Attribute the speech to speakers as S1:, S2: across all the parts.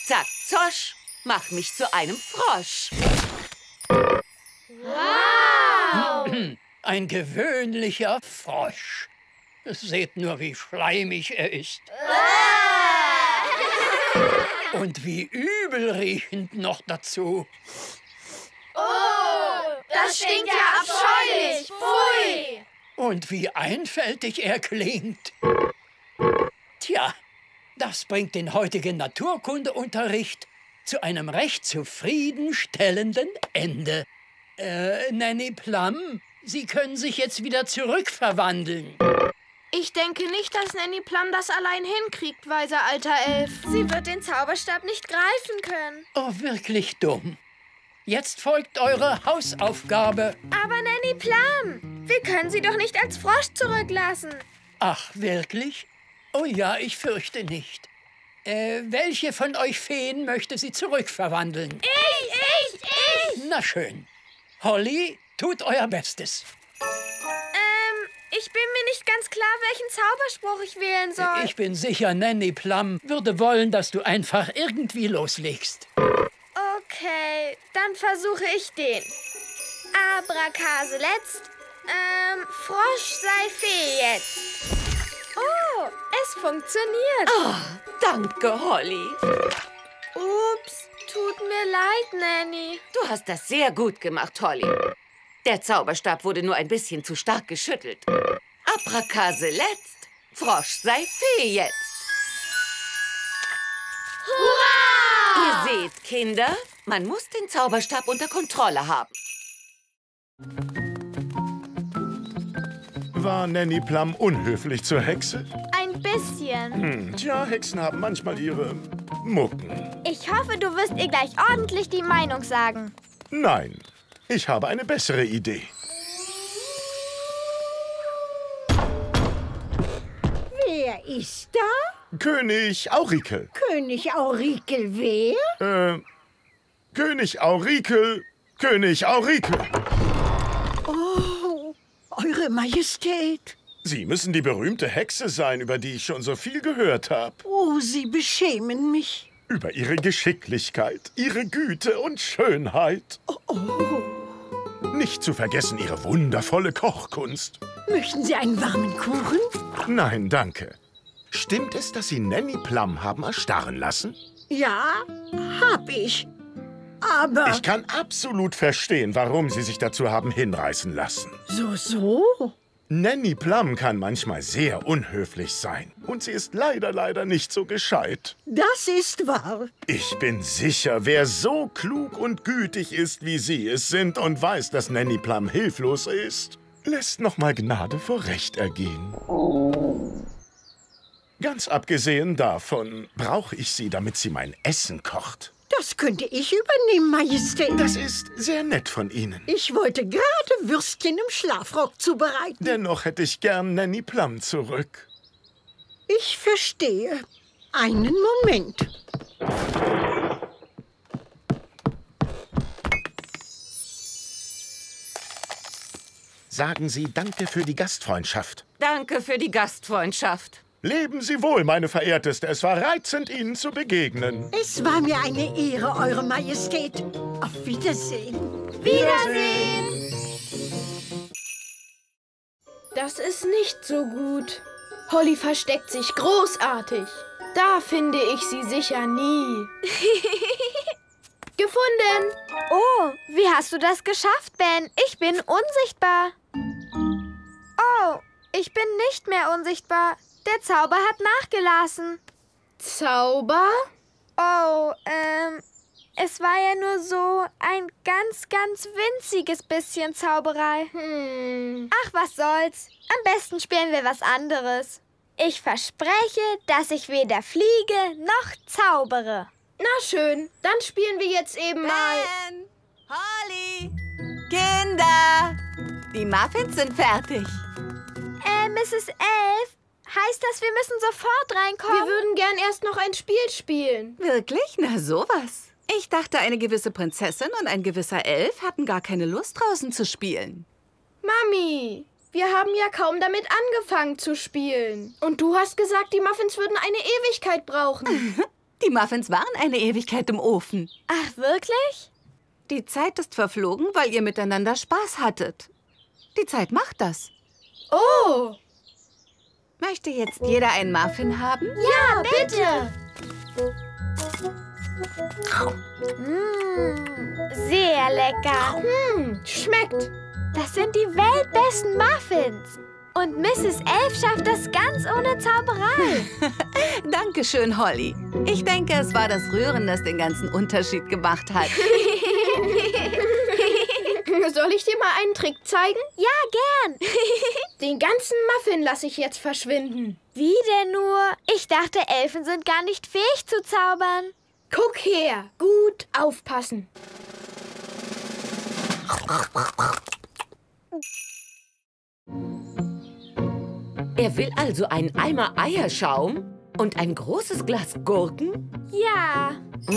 S1: zack, zosch, mach mich zu einem Frosch.
S2: Wow!
S3: Ein gewöhnlicher Frosch. Seht nur, wie schleimig er ist. Und wie übelriechend noch dazu.
S2: Oh, das stinkt ja abscheulich. Pfui!
S3: Und wie einfältig er klingt. Tja, das bringt den heutigen Naturkundeunterricht zu einem recht zufriedenstellenden Ende. Nanny Plum, Sie können sich jetzt wieder zurückverwandeln.
S2: Ich denke nicht, dass Nanny Plum das allein hinkriegt, weiser alter Elf. Sie wird den Zauberstab nicht greifen können.
S3: Oh, wirklich dumm. Jetzt folgt eure Hausaufgabe.
S2: Aber Nanny Plum, wir können sie doch nicht als Frosch zurücklassen.
S3: Ach, wirklich? Oh ja, ich fürchte nicht. Welche von euch Feen möchte sie zurückverwandeln?
S2: Ich!
S3: Na schön. Holly, tut euer Bestes.
S2: Ich bin mir nicht ganz klar, welchen Zauberspruch ich wählen soll.
S3: Ich bin sicher, Nanny Plum würde wollen, dass du einfach irgendwie loslegst.
S2: Okay, dann versuche ich den. Abrakase letzt. Frosch sei Fee jetzt. Oh, es funktioniert.
S1: Oh, danke, Holly.
S2: Ups, tut mir leid, Nanny.
S1: Du hast das sehr gut gemacht, Holly. Der Zauberstab wurde nur ein bisschen zu stark geschüttelt. Abrakase letzt, Frosch sei Fee jetzt.
S2: Hurra!
S1: Ihr seht, Kinder, man muss den Zauberstab unter Kontrolle haben.
S4: War Nanny Plum unhöflich zur Hexe?
S2: Ein bisschen.
S4: Tja, Hexen haben manchmal ihre Mucken.
S2: Ich hoffe, du wirst ihr gleich ordentlich die Meinung sagen.
S4: Nein, ich habe eine bessere Idee.
S5: Wer ist da?
S4: König Aurikel.
S5: König Aurikel wer?
S4: König Aurikel. König Aurikel.
S5: Oh, Eure Majestät.
S4: Sie müssen die berühmte Hexe sein, über die ich schon so viel gehört habe.
S5: Oh, Sie beschämen mich.
S4: Über ihre Geschicklichkeit, ihre Güte und Schönheit.
S5: Oh.
S4: Nicht zu vergessen ihre wundervolle Kochkunst.
S5: Möchten Sie einen warmen Kuchen?
S4: Nein, danke. Stimmt es, dass Sie Nanny Plum haben erstarren lassen?
S5: Ja, hab ich. Aber...
S4: Ich kann absolut verstehen, warum Sie sich dazu haben hinreißen lassen.
S5: So?
S4: Nanny Plum kann manchmal sehr unhöflich sein. Und sie ist leider nicht so gescheit.
S5: Das ist wahr.
S4: Ich bin sicher, wer so klug und gütig ist, wie Sie es sind und weiß, dass Nanny Plum hilflos ist, lässt noch mal Gnade vor Recht ergehen. Ganz abgesehen davon brauche ich sie, damit sie mein Essen kocht.
S5: Das könnte ich übernehmen, Majestät.
S4: Das ist sehr nett von Ihnen.
S5: Ich wollte gerade Würstchen im Schlafrock zubereiten.
S4: Dennoch hätte ich gern Nanny Plum zurück.
S5: Ich verstehe. Einen Moment.
S4: Sagen Sie Danke für die Gastfreundschaft.
S1: Danke für die Gastfreundschaft.
S4: Leben Sie wohl, meine Verehrteste. Es war reizend, Ihnen zu begegnen.
S5: Es war mir eine Ehre, Eure Majestät. Auf Wiedersehen.
S2: Wiedersehen! Das ist nicht so gut. Holly versteckt sich großartig. Da finde ich sie sicher nie. Gefunden!
S6: Oh, wie hast du das geschafft, Ben? Ich bin unsichtbar. Oh, ich bin nicht mehr unsichtbar. Der Zauber hat nachgelassen.
S2: Zauber?
S6: Oh, es war ja nur so ein ganz winziges bisschen Zauberei. Ach, was soll's. Am besten spielen wir was anderes. Ich verspreche, dass ich weder fliege noch zaubere.
S2: Na schön, dann spielen wir jetzt eben mal.
S1: Ben! Holly! Kinder! Die Muffins sind fertig.
S6: Mrs. Elf, heißt das, wir müssen sofort reinkommen?
S2: Wir würden gern erst noch ein Spiel spielen.
S7: Wirklich? Na sowas. Ich dachte, eine gewisse Prinzessin und ein gewisser Elf hatten gar keine Lust, draußen zu spielen.
S2: Mami, wir haben ja kaum damit angefangen zu spielen. Und du hast gesagt, die Muffins würden eine Ewigkeit brauchen.
S7: Die Muffins waren eine Ewigkeit im Ofen.
S6: Ach, wirklich?
S7: Die Zeit ist verflogen, weil ihr miteinander Spaß hattet. Die Zeit macht das.
S2: Oh!
S7: Möchte jetzt jeder einen Muffin haben?
S6: Ja, bitte! Sehr lecker.
S2: Schmeckt.
S6: Das sind die weltbesten Muffins. Und Mrs. Elf schafft das ganz ohne Zauberei.
S7: Dankeschön, Holly. Ich denke, es war das Rühren, das den ganzen Unterschied gemacht hat.
S2: Soll ich dir mal einen Trick zeigen?
S6: Ja, gern.
S2: Den ganzen Muffin lasse ich jetzt verschwinden.
S6: Wie denn nur? Ich dachte, Elfen sind gar nicht fähig zu zaubern.
S2: Guck her. Gut aufpassen.
S1: Er will also einen Eimer Eierschaum und ein großes Glas Gurken?
S6: Ja.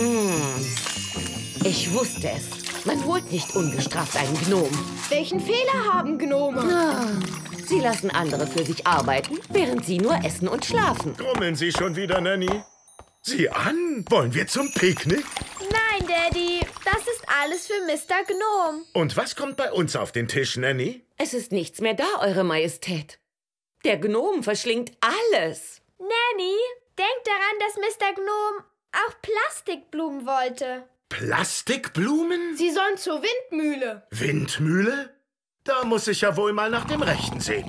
S1: Ich wusste es. Man holt nicht ungestraft einen Gnom.
S2: Welchen Fehler haben Gnome?
S1: Sie lassen andere für sich arbeiten, während sie nur essen und schlafen.
S4: Grummeln Sie schon wieder, Nanny? Sieh an, wollen wir zum Picknick?
S6: Nein, Daddy. Das ist alles für Mr. Gnome.
S4: Und was kommt bei uns auf den Tisch, Nanny?
S1: Es ist nichts mehr da, Eure Majestät. Der Gnom verschlingt alles.
S6: Nanny, denk daran, dass Mr. Gnome auch Plastikblumen wollte.
S4: Plastikblumen?
S2: Sie sollen zur Windmühle.
S4: Windmühle? Da muss ich ja wohl mal nach dem Rechten sehen.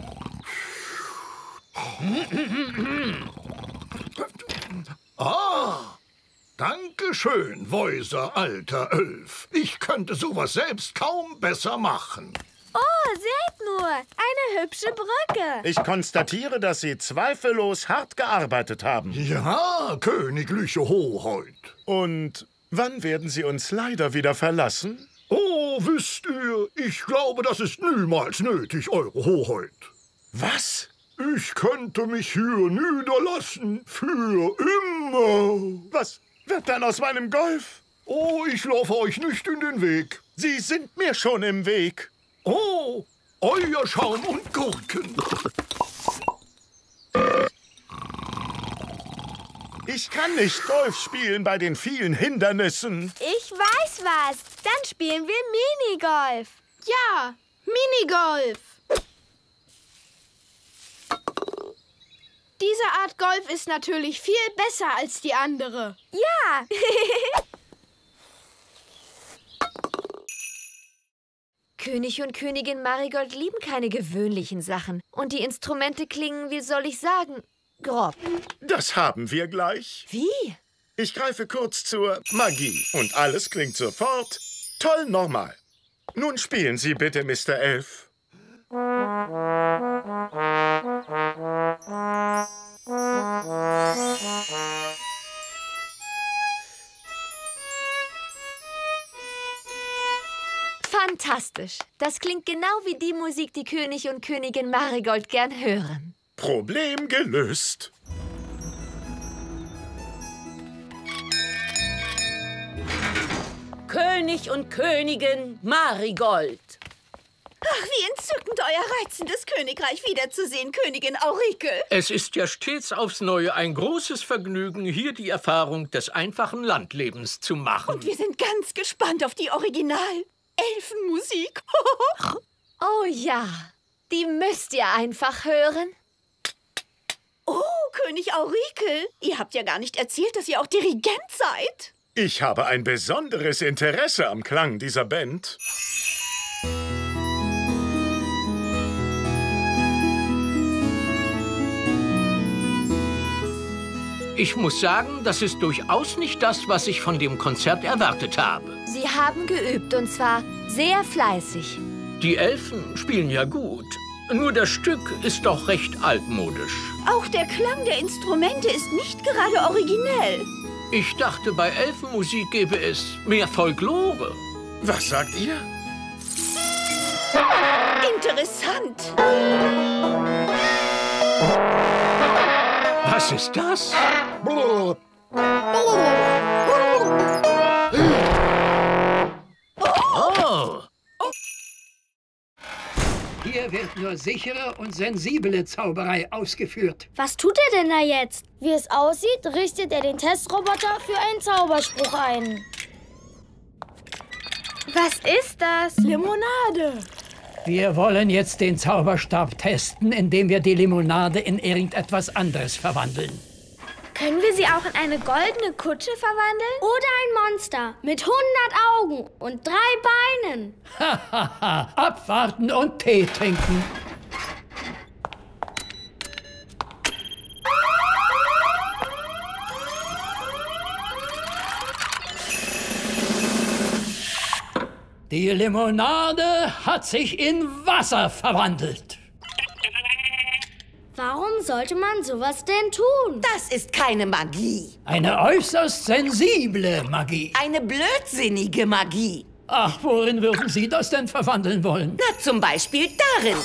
S8: Ah, danke schön, weiser alter Elf. Ich könnte sowas selbst kaum besser machen.
S6: Oh, seht nur, eine hübsche Brücke.
S4: Ich konstatiere, dass Sie zweifellos hart gearbeitet haben.
S8: Ja, königliche Hoheit.
S4: Und wann werden Sie uns leider wieder verlassen?
S8: Oh, wisst ihr, ich glaube, das ist niemals nötig, Eure Hoheit.
S4: Was?
S8: Ich könnte mich hier niederlassen, für immer.
S4: Was wird dann aus meinem Golf?
S8: Oh, ich laufe euch nicht in den Weg.
S4: Sie sind mir schon im Weg.
S8: Oh, Eierschaum und Gurken.
S4: Ich kann nicht Golf spielen bei den vielen Hindernissen.
S6: Ich weiß was. Dann spielen wir Minigolf.
S2: Ja, Minigolf. Diese Art Golf ist natürlich viel besser als die andere.
S6: Ja. König und Königin Marigold lieben keine gewöhnlichen Sachen. Und die Instrumente klingen, wie soll ich sagen, grob.
S4: Das haben wir gleich.
S6: Wie?
S4: Ich greife kurz zur Magie und alles klingt sofort toll normal. Nun spielen Sie bitte, Mr. Elf.
S6: Fantastisch. Das klingt genau wie die Musik, die König und Königin Marigold gern hören.
S4: Problem gelöst.
S1: König und Königin Marigold.
S9: Ach, wie entzückend, euer reizendes Königreich wiederzusehen, Königin Aurike.
S3: Es ist ja stets aufs Neue ein großes Vergnügen, hier die Erfahrung des einfachen Landlebens zu machen.
S9: Und wir sind ganz gespannt auf die Original-Elfenmusik.
S6: Oh ja, die müsst ihr einfach hören.
S9: Oh, König Aurike, ihr habt ja gar nicht erzählt, dass ihr auch Dirigent seid.
S4: Ich habe ein besonderes Interesse am Klang dieser Band.
S3: Ich muss sagen, das ist durchaus nicht das, was ich von dem Konzert erwartet habe.
S6: Sie haben geübt, und zwar sehr fleißig.
S3: Die Elfen spielen ja gut. Nur das Stück ist doch recht altmodisch.
S9: Auch der Klang der Instrumente ist nicht gerade originell.
S3: Ich dachte, bei Elfenmusik gäbe es mehr Folklore.
S4: Was sagt ihr?
S9: Interessant.
S3: Was ist das?
S4: Oh.
S3: Oh!
S10: Hier wird
S3: nur sichere und sensible Zauberei ausgeführt.
S10: Was tut er denn da jetzt? Wie es aussieht, richtet er den Testroboter für einen Zauberspruch ein.
S6: Was ist das?
S2: Limonade.
S3: Wir wollen jetzt den Zauberstab testen, indem wir die Limonade in irgendetwas anderes verwandeln.
S6: Können wir sie auch in eine goldene Kutsche verwandeln?
S10: Oder ein Monster mit 100 Augen und 3 Beinen.
S3: Hahaha, abwarten und Tee trinken. Die Limonade hat sich in Wasser verwandelt.
S10: Warum sollte man sowas denn tun?
S1: Das ist keine Magie.
S3: Eine äußerst sensible Magie.
S1: Eine blödsinnige Magie.
S3: Ach, worin würden Sie das denn verwandeln wollen?
S1: Na, zum Beispiel darin.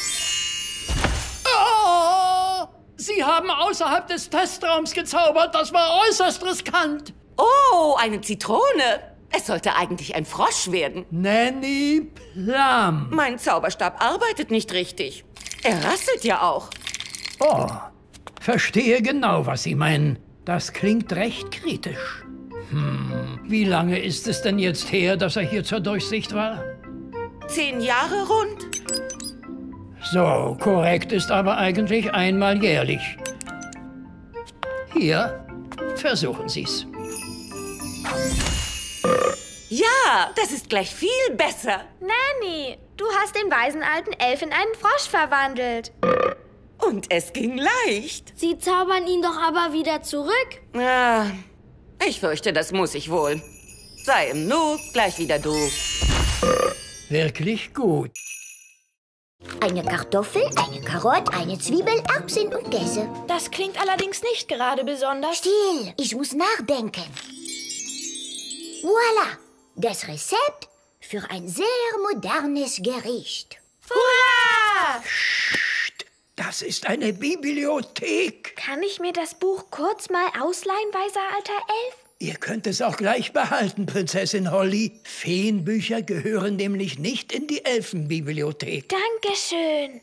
S3: Oh, Sie haben außerhalb des Testraums gezaubert. Das war äußerst riskant.
S1: Oh, eine Zitrone. Es sollte eigentlich ein Frosch werden.
S3: Nanny Plum.
S1: Mein Zauberstab arbeitet nicht richtig. Er rasselt ja auch.
S3: Oh, verstehe genau, was Sie meinen. Das klingt recht kritisch. Wie lange ist es denn jetzt her, dass er hier zur Durchsicht war?
S1: 10 Jahre rund.
S3: So, korrekt ist aber eigentlich einmal jährlich. Hier, versuchen Sie's.
S1: Ja, das ist gleich viel besser.
S6: Nanny, du hast den weisen alten Elf in einen Frosch verwandelt.
S1: Und es ging leicht.
S10: Sie zaubern ihn doch aber wieder zurück.
S1: Ah, ich fürchte, das muss ich wohl. Sei im Nu, gleich wieder du.
S3: Wirklich gut.
S11: Eine Kartoffel, eine Karotte, eine Zwiebel, Erbsen und Käse.
S2: Das klingt allerdings nicht gerade besonders.
S11: Still, ich muss nachdenken. Voilà, das Rezept für ein sehr modernes Gericht.
S6: Hurra!
S3: Das ist eine Bibliothek.
S6: Kann ich mir das Buch kurz mal ausleihen, weiser alter Elf?
S3: Ihr könnt es auch gleich behalten, Prinzessin Holly. Feenbücher gehören nämlich nicht in die Elfenbibliothek.
S6: Dankeschön.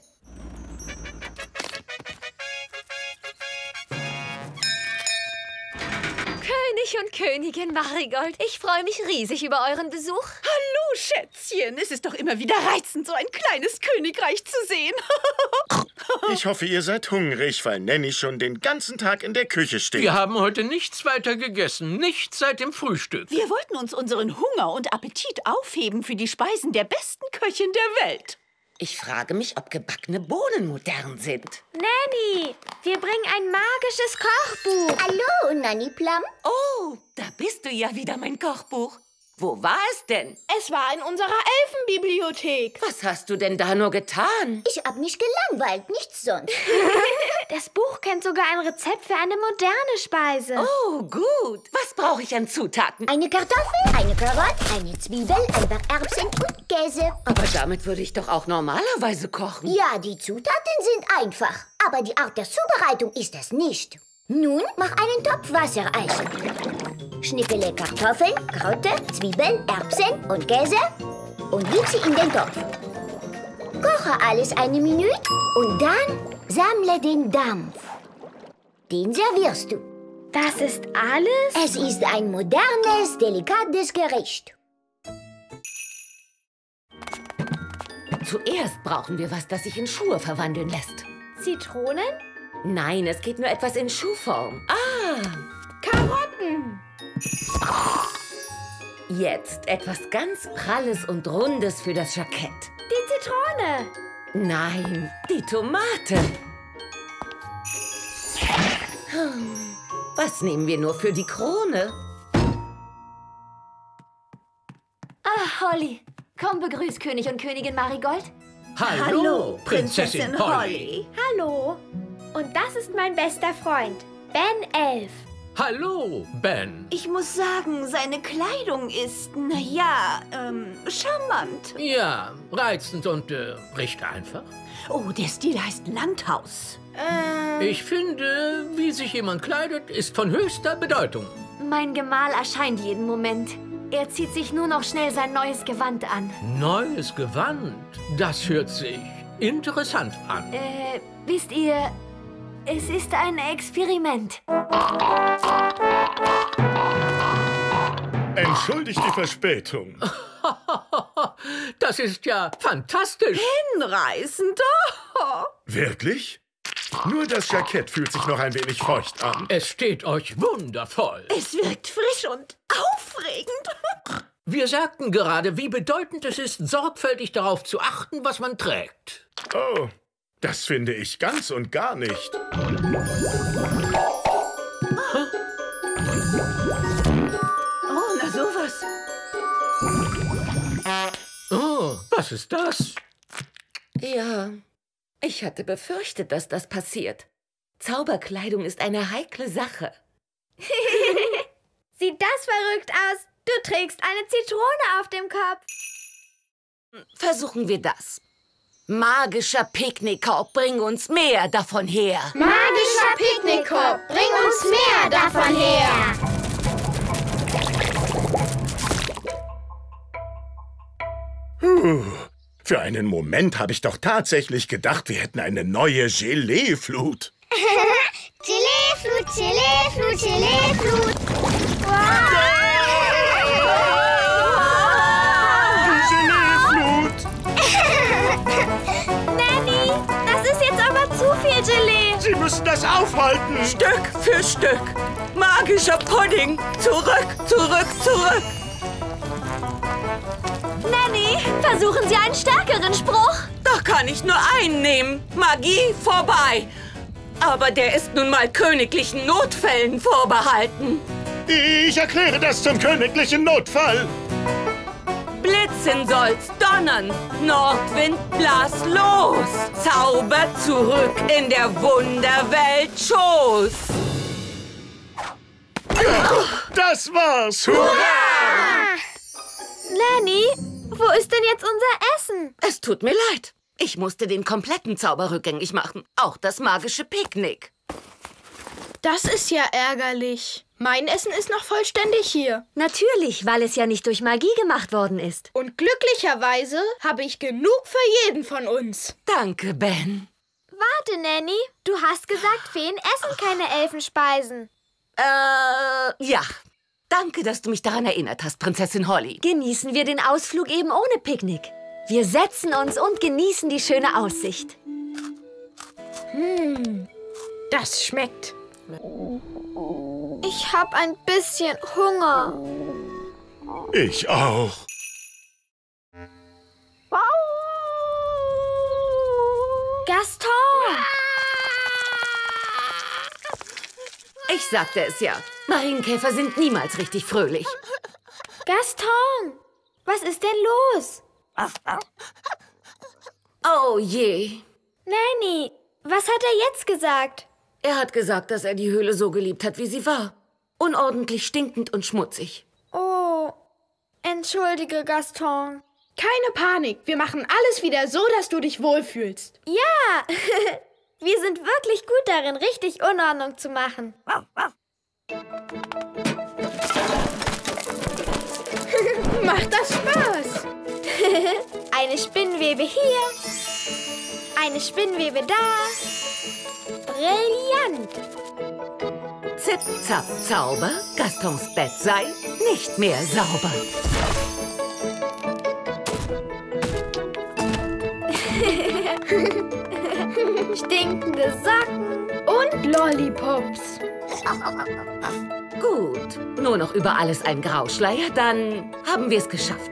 S12: König und Königin Marigold, ich freue mich riesig über euren Besuch.
S9: Hallo, Schätzchen. Es ist doch immer wieder reizend, so ein kleines Königreich zu sehen.
S4: Ich hoffe, ihr seid hungrig, weil Nanny schon den ganzen Tag in der Küche steht.
S13: Wir haben heute nichts weiter gegessen. Nichts seit dem Frühstück.
S9: Wir wollten uns unseren Hunger und Appetit aufheben für die Speisen der besten Köchin der Welt.
S1: Ich frage mich, ob gebackene Bohnen modern sind.
S6: Nanny, wir bringen ein magisches Kochbuch.
S11: Hallo, Nanny Plum.
S1: Oh, da bist du ja wieder, mein Kochbuch. Wo war es denn?
S2: Es war in unserer Elfenbibliothek.
S1: Was hast du denn da nur getan?
S11: Ich hab mich gelangweilt, nichts sonst.
S6: Das Buch kennt sogar ein Rezept für eine moderne Speise.
S1: Oh, gut. Was brauche ich an Zutaten?
S11: Eine Kartoffel, eine Karotte, eine Zwiebel, ein paar Erbsen und Käse.
S1: Aber damit würde ich doch auch normalerweise kochen.
S11: Ja, die Zutaten sind einfach. Aber die Art der Zubereitung ist es nicht. Nun mach einen Topf Wasser ein. Schnippele Kartoffeln, Karotte, Zwiebeln, Erbsen und Käse und gib sie in den Topf. Koche alles eine Minute und dann sammle den Dampf. Den servierst du.
S6: Das ist alles?
S11: Es ist ein modernes, delikates Gericht.
S1: Zuerst brauchen wir was, das sich in Schuhe verwandeln lässt.
S6: Zitronen?
S1: Nein, es geht nur etwas in Schuhform. Ah!
S2: Karotten!
S1: Jetzt etwas ganz Pralles und Rundes für das Jackett.
S6: Die Zitrone!
S1: Nein, die Tomate. Was nehmen wir nur für die Krone?
S12: Ah, Holly, komm, begrüß König und Königin Marigold.
S13: Hallo, Prinzessin Holly.
S6: Hallo. Und das ist mein bester Freund, Ben Elf.
S13: Hallo, Ben.
S9: Ich muss sagen, seine Kleidung ist, naja, charmant.
S13: Ja, reizend und recht einfach.
S9: Oh, der Stil heißt Landhaus.
S13: Ich finde, wie sich jemand kleidet, ist von höchster Bedeutung.
S12: Mein Gemahl erscheint jeden Moment. Er zieht sich nur noch schnell sein neues Gewand an.
S13: Neues Gewand? Das hört sich interessant an.
S12: Wisst ihr, es ist ein Experiment.
S4: Entschuldigt die Verspätung.
S13: Das ist ja fantastisch.
S9: Hinreißend. Oh.
S4: Wirklich? Nur das Jackett fühlt sich noch ein wenig feucht an.
S13: Es steht euch wundervoll.
S9: Es wirkt frisch und aufregend.
S13: Wir sagten gerade, wie bedeutend es ist, sorgfältig darauf zu achten, was man trägt.
S4: Oh, das finde ich ganz und gar nicht.
S9: Oh, na sowas.
S13: Oh, was ist das?
S1: Ja, ich hatte befürchtet, dass das passiert. Zauberkleidung ist eine heikle Sache.
S6: Sieht das verrückt aus? Du trägst eine Zitrone auf dem Kopf.
S1: Versuchen wir das. Magischer Picknickkorb, bring uns mehr davon her.
S2: Magischer Picknickkorb, bring uns mehr davon her.
S4: Für einen Moment habe ich doch tatsächlich gedacht, wir hätten eine neue Gelee-Flut.
S11: Gelee-Flut, Gelee-Flut, Gelee-Flut.
S6: Nanny, das ist jetzt aber zu viel Gelee.
S4: Sie müssen das aufhalten.
S1: Stück für Stück. Magischer Pudding. Zurück, zurück, zurück.
S6: Nanny, versuchen Sie einen stärkeren Spruch.
S1: Da kann ich nur einen nehmen. Magie vorbei. Aber der ist nun mal königlichen Notfällen vorbehalten.
S4: Ich erkläre das zum königlichen Notfall.
S1: Blitzen soll's donnern. Nordwind, blas los. Zauber zurück in der Wunderwelt Schoß.
S4: Das war's. Hurra!
S6: Nanny, wo ist denn jetzt unser Essen?
S1: Es tut mir leid. Ich musste den kompletten Zauber rückgängig machen. Auch das magische Picknick.
S2: Das ist ja ärgerlich. Mein Essen ist noch vollständig hier.
S12: Natürlich, weil es ja nicht durch Magie gemacht worden ist.
S2: Und glücklicherweise habe ich genug für jeden von uns.
S1: Danke, Ben.
S6: Warte, Nanny. Du hast gesagt, Feen essen keine Elfenspeisen.
S1: Ja. Danke, dass du mich daran erinnert hast, Prinzessin Holly.
S12: Genießen wir den Ausflug eben ohne Picknick. Wir setzen uns und genießen die schöne Aussicht.
S2: Das schmeckt.
S6: Ich habe ein bisschen Hunger.
S4: Ich auch.
S6: Gaston!
S1: Ich sagte es ja. Marienkäfer sind niemals richtig fröhlich.
S6: Gaston! Was ist denn los?
S1: Oh je.
S6: Nanny, was hat er jetzt gesagt?
S1: Er hat gesagt, dass er die Höhle so geliebt hat, wie sie war. Unordentlich, stinkend und schmutzig.
S6: Oh, entschuldige, Gaston.
S2: Keine Panik. Wir machen alles wieder so, dass du dich wohlfühlst.
S6: Ja, wir sind wirklich gut darin, richtig Unordnung zu machen.
S2: Macht das Spaß?
S6: Eine Spinnwebe hier, eine Spinnwebe da. Brillant!
S1: Zip, zap, Zauber. Gastons Bett sei nicht mehr sauber.
S6: Stinkende Socken
S2: und Lollipops.
S1: Gut, nur noch über alles ein Grauschleier, dann haben wir es geschafft.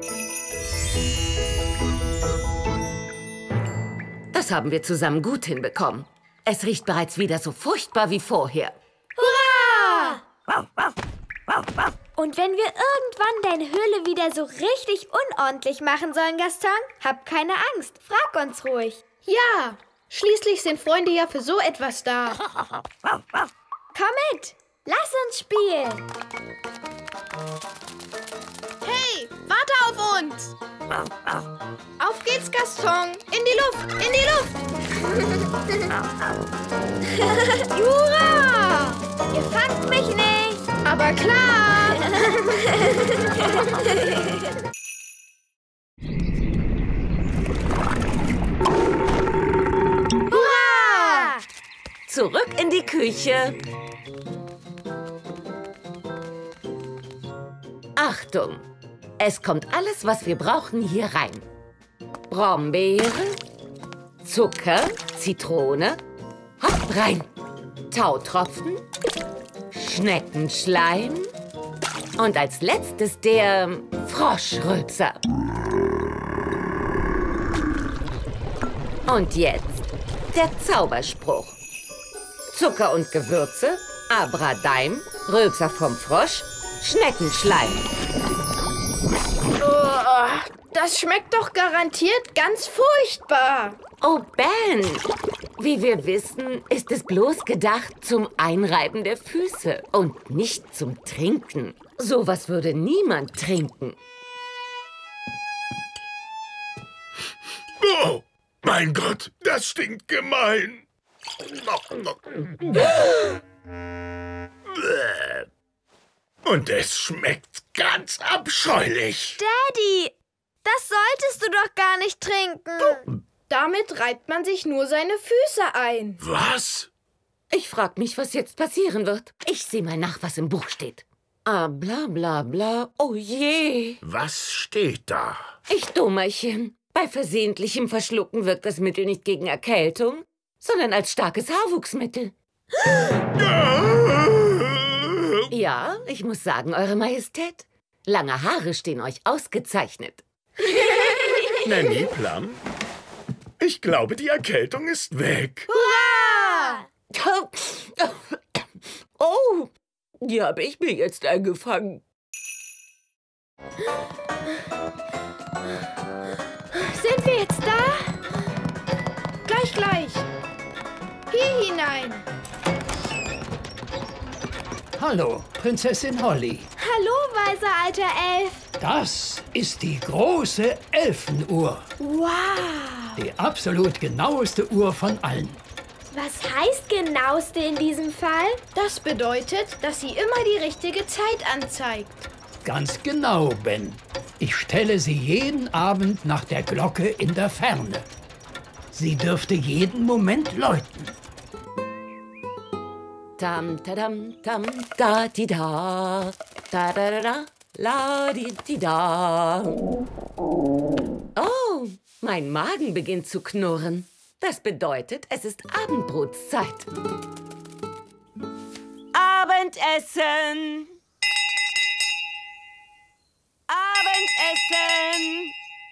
S1: Das haben wir zusammen gut hinbekommen. Es riecht bereits wieder so furchtbar wie vorher.
S6: Hurra! Und wenn wir irgendwann deine Höhle wieder so richtig unordentlich machen sollen, Gaston, hab keine Angst. Frag uns ruhig.
S2: Ja, schließlich sind Freunde ja für so etwas da.
S6: Komm mit, lass uns spielen.
S2: Hey, warte auf uns. Auf geht's, Gaston. In die Luft, in die Luft.
S6: Jura! Ihr fangt mich nicht.
S2: Aber klar.
S1: zurück in die Küche. Achtung, es kommt alles, was wir brauchen, hier rein. Brombeere, Zucker, Zitrone, hopp rein. Tautropfen, Schneckenschleim und als letztes der Froschrülpser. Und jetzt der Zauberspruch. Zucker und Gewürze, Abradaim, Rülpser vom Frosch, Schneckenschleim.
S2: Oh, das schmeckt doch garantiert ganz furchtbar.
S1: Oh, Ben, wie wir wissen, ist es bloß gedacht zum Einreiben der Füße und nicht zum Trinken. Sowas würde niemand trinken.
S4: Oh, mein Gott, das stinkt gemein. Und es schmeckt ganz abscheulich.
S6: Daddy, das solltest du doch gar nicht trinken.
S2: Damit reibt man sich nur seine Füße ein.
S4: Was?
S1: Ich frag mich, was jetzt passieren wird. Ich sehe mal nach, was im Buch steht. Ah, bla bla bla. Oh je.
S4: Was steht da?
S1: Ich Dummerchen. Bei versehentlichem Verschlucken wirkt das Mittel nicht gegen Erkältung, sondern als starkes Haarwuchsmittel. Ja, ich muss sagen, Eure Majestät, lange Haare stehen euch ausgezeichnet.
S4: Nanny Plum? Ich glaube, die Erkältung ist weg.
S6: Hurra!
S1: Oh, die habe ich mir jetzt eingefangen.
S2: Sind wir jetzt da? Gleich. Hier hinein.
S3: Hallo, Prinzessin Holly.
S6: Hallo, weiser alter Elf.
S3: Das ist die große Elfenuhr.
S6: Wow.
S3: Die absolut genaueste Uhr von allen.
S6: Was heißt genaueste in diesem Fall?
S2: Das bedeutet, dass sie immer die richtige Zeit anzeigt.
S3: Ganz genau, Ben. Ich stelle sie jeden Abend nach der Glocke in der Ferne. Sie dürfte jeden Moment läuten.
S1: Tam, tadam, tam, da, di, da. Da, da, da, da, la, di, da. Oh, mein Magen beginnt zu knurren. Das bedeutet, es ist Abendbrotszeit. Abendessen! Abendessen!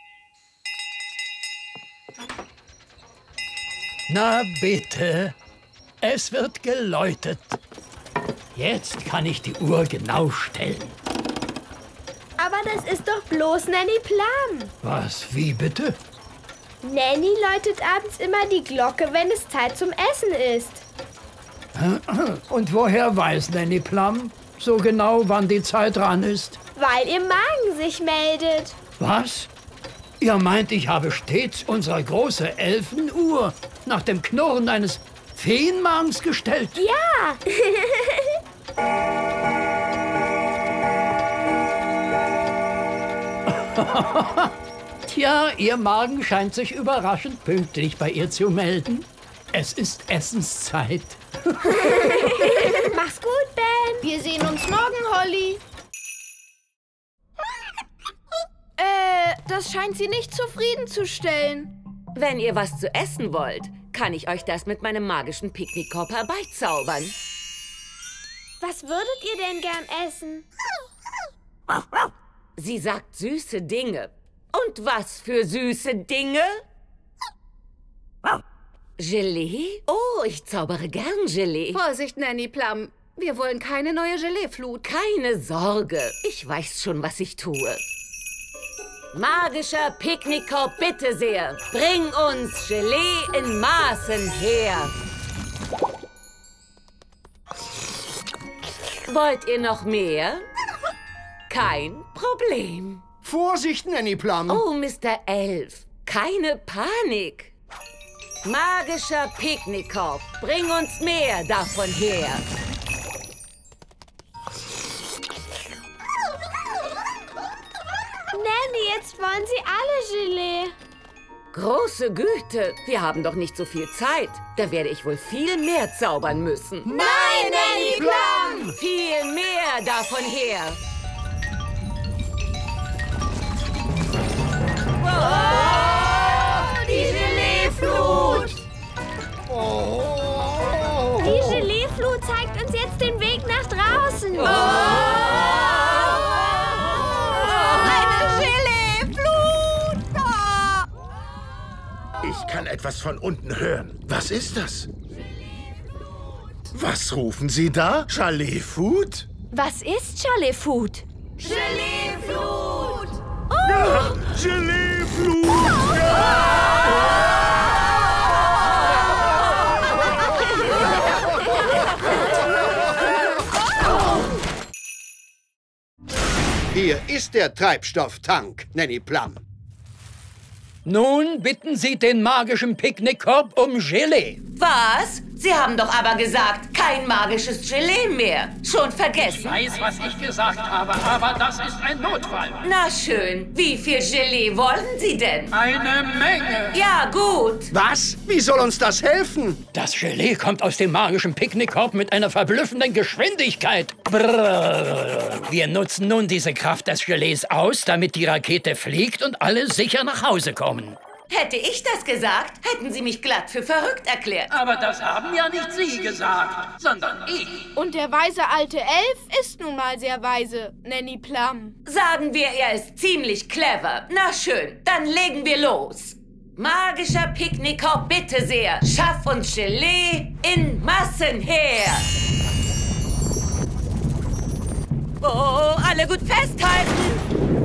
S3: Na bitte, es wird geläutet. Jetzt kann ich die Uhr genau stellen.
S6: Aber das ist doch bloß Nanny Plum.
S3: Was, wie bitte?
S6: Nanny läutet abends immer die Glocke, wenn es Zeit zum Essen ist.
S3: Und woher weiß Nanny Plum so genau, wann die Zeit dran ist?
S6: Weil ihr Magen sich meldet.
S3: Was? Ihr meint, ich habe stets unsere große Elfenuhr nach dem Knurren eines Feenmagens gestellt?
S6: Ja!
S3: Tja, Ihr Magen scheint sich überraschend pünktlich bei ihr zu melden. Es ist Essenszeit.
S6: Mach's gut, Ben.
S2: Wir sehen uns morgen, Holly. Das scheint sie nicht zufriedenzustellen.
S1: Wenn ihr was zu essen wollt, kann ich euch das mit meinem magischen Picknickkorb herbeizaubern.
S6: Was würdet ihr denn gern essen?
S1: Sie sagt süße Dinge. Und was für süße Dinge? Gelee? Oh, ich zaubere gern Gelee.
S7: Vorsicht, Nanny Plum. Wir wollen keine neue Geleeflut.
S1: Keine Sorge. Ich weiß schon, was ich tue. Magischer Picknickkorb, bitte sehr. Bring uns Gelee in Maßen her. Wollt ihr noch mehr? Kein Problem.
S14: Vorsicht, Nanny Plum.
S1: Oh, Mr. Elf, keine Panik. Magischer Picknickkorb, bring uns mehr davon her.
S6: Nanny, jetzt wollen sie alle Gelee.
S1: Große Güte, wir haben doch nicht so viel Zeit. Da werde ich wohl viel mehr zaubern müssen.
S11: Nein, Nanny Plum!
S1: Viel mehr davon her.
S11: Oh, die Geleeflut!
S6: Die Geleeflut zeigt uns jetzt den Weg nach draußen.
S11: Eine Geleeflut!
S4: Ich kann etwas von unten hören. Was ist das? Was rufen Sie da? Chalet-Food?
S12: Was ist Chalet-Food?
S11: Geleeflut!
S4: Ja, Gelee-Flut!
S14: Hier ist der Treibstofftank, Nanny Plum.
S3: Nun bitten Sie den magischen Picknickkorb um Gelee.
S1: Was? Sie haben doch aber gesagt, kein magisches Gelee mehr. Schon vergessen?
S3: Ich weiß, was ich gesagt habe, aber das ist ein Notfall.
S1: Na schön. Wie viel Gelee wollen Sie denn?
S3: Eine Menge.
S1: Ja, gut.
S14: Was? Wie soll uns das helfen?
S3: Das Gelee kommt aus dem magischen Picknickkorb mit einer verblüffenden Geschwindigkeit. Brrr. Wir nutzen nun diese Kraft des Gelees aus, damit die Rakete fliegt und alle sicher nach Hause kommen.
S1: Hätte ich das gesagt, hätten Sie mich glatt für verrückt erklärt.
S3: Aber das haben ja nicht Sie gesagt, sondern ich.
S2: Und der weise alte Elf ist nun mal sehr weise, Nanny Plum.
S1: Sagen wir, er ist ziemlich clever. Na schön, dann legen wir los. Magischer Picknickkorb, bitte sehr. Schaff uns Gelee in Massen her. Oh, alle gut festhalten.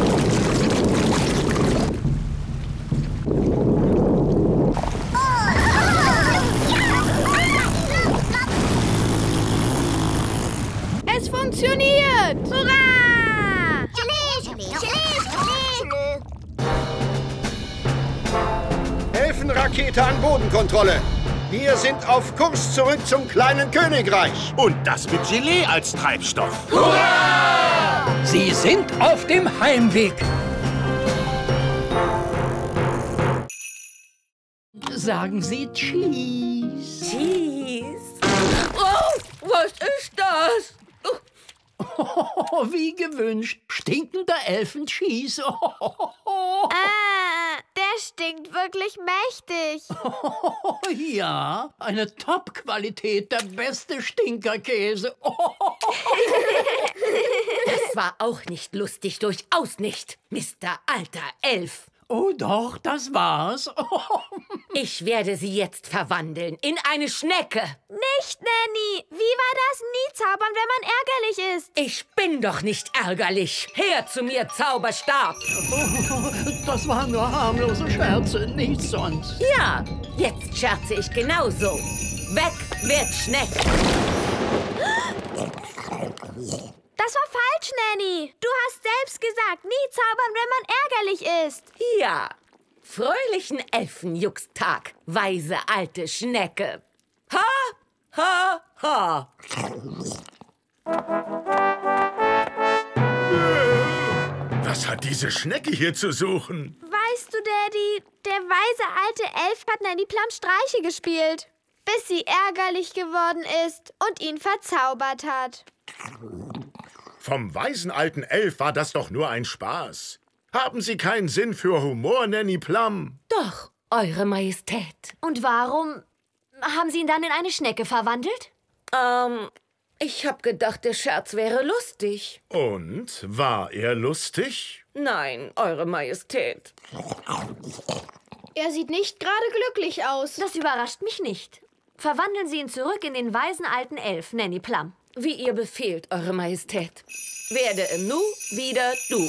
S2: Es funktioniert!
S6: Hurra!
S14: Elfenrakete an Bodenkontrolle. Wir sind auf Kurs zurück zum kleinen Königreich.
S4: Und das mit Gelee als Treibstoff.
S3: Hurra! Sie sind auf dem Heimweg. Sagen Sie Cheese.
S1: Cheese? Oh, was ist das?
S3: Oh, wie gewünscht. Stinkender Elfen-Cheese.
S6: Der stinkt wirklich mächtig.
S3: Ja, eine Top-Qualität, der beste Stinkerkäse.
S1: Das war auch nicht lustig, durchaus nicht, Mr. Alter Elf.
S3: Oh doch, das war's.
S1: Ich werde Sie jetzt verwandeln in eine Schnecke.
S6: Nicht, Nanny. Wie war das? Nie zaubern, wenn man ärgerlich ist.
S1: Ich bin doch nicht ärgerlich. Her zu mir, Zauberstab.
S3: Das waren nur harmlose Scherze, nichts sonst.
S1: Ja, jetzt scherze ich genauso. Weg wird Schnecke.
S6: Das war falsch, Nanny. Du hast selbst gesagt, nie zaubern, wenn man ärgerlich ist.
S1: Ja, fröhlichen Elfenjuxtag, weise alte Schnecke. Ha, ha, ha.
S4: Was hat diese Schnecke hier zu suchen?
S6: Weißt du, Daddy, der weise alte Elf hat Nanny Plum Streiche gespielt, bis sie ärgerlich geworden ist und ihn verzaubert hat.
S4: Vom weisen alten Elf war das doch nur ein Spaß. Haben Sie keinen Sinn für Humor, Nanny Plum?
S1: Doch, Eure Majestät.
S12: Und warum haben Sie ihn dann in eine Schnecke verwandelt?
S1: Ich hab gedacht, der Scherz wäre lustig.
S4: Und? War er lustig?
S1: Nein, Eure Majestät.
S2: Er sieht nicht gerade glücklich aus.
S12: Das überrascht mich nicht. Verwandeln Sie ihn zurück in den weisen alten Elf, Nanny Plum.
S1: Wie ihr befehlt, Eure Majestät. Werde im Nu wieder du.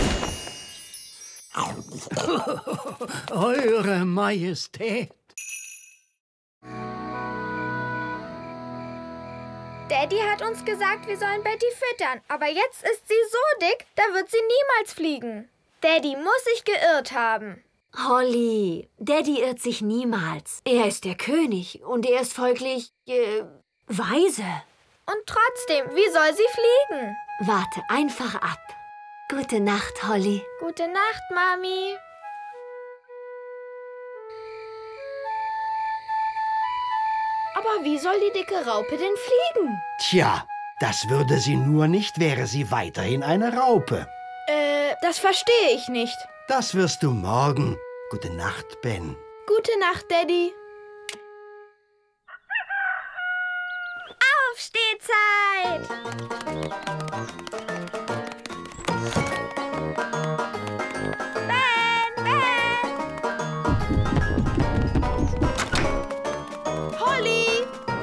S3: Eure Majestät.
S6: Daddy hat uns gesagt, wir sollen Betty füttern. Aber jetzt ist sie so dick, da wird sie niemals fliegen. Daddy muss sich geirrt haben.
S12: Holly, Daddy irrt sich niemals. Er ist der König und er ist folglich, weise.
S6: Und trotzdem, wie soll sie fliegen?
S12: Warte einfach ab. Gute Nacht, Holly.
S6: Gute Nacht, Mami.
S2: Aber wie soll die dicke Raupe denn fliegen?
S15: Tja, das würde sie nur nicht, wäre sie weiterhin eine Raupe.
S2: Das verstehe ich nicht.
S15: Das wirst du morgen. Gute Nacht, Ben.
S2: Gute Nacht, Daddy.
S6: Aufstehzeit!
S2: Holly!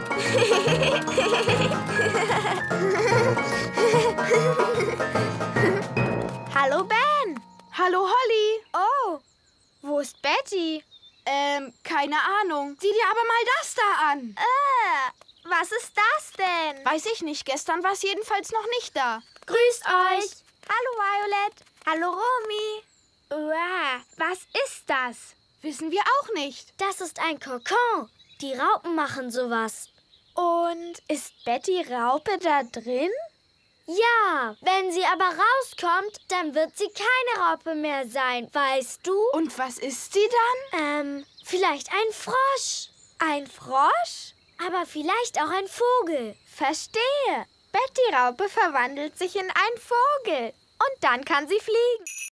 S6: Hallo, Ben.
S2: Hallo, Holly.
S6: Oh, wo ist Betty?
S2: Keine Ahnung. Sieh dir aber mal das da an.
S6: Was ist das denn?
S2: Weiß ich nicht. Gestern war es jedenfalls noch nicht da.
S6: Grüßt euch. Hallo, Violet. Hallo, Romy. Was ist das?
S2: Wissen wir auch nicht.
S10: Das ist ein Kokon. Die Raupen machen sowas.
S6: Und ist Betty Raupe da drin?
S10: Ja, wenn sie aber rauskommt, dann wird sie keine Raupe mehr sein, weißt du?
S2: Und was ist sie dann?
S10: Vielleicht ein Frosch.
S6: Ein Frosch?
S10: Aber vielleicht auch ein Vogel.
S6: Verstehe. Betty Raupe verwandelt sich in einen Vogel. Und dann kann sie fliegen.